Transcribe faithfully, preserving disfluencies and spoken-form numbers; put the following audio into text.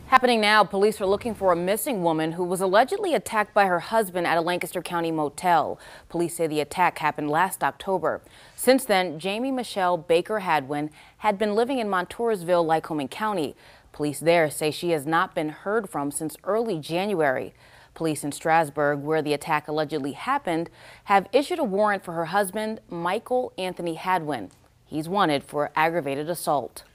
Happening now, police are looking for a missing woman who was allegedly attacked by her husband at a Lancaster County motel. Police say the attack happened last October. Since then, Jamie Michelle Baker Hadwin had been living in Montoursville, Lycoming County. Police there say she has not been heard from since early January. Police in Strasburg, where the attack allegedly happened, have issued a warrant for her husband, Michael Anthony Hadwin. He's wanted for aggravated assault.